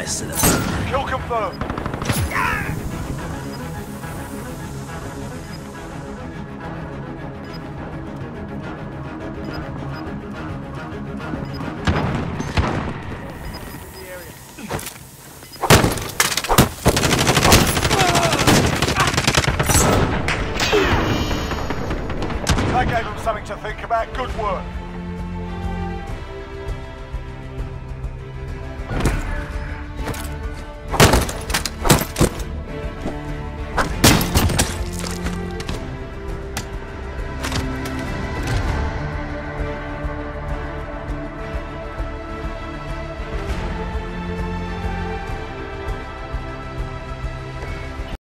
rest of them. Kill confirmed. That gave them something to think about. Good work.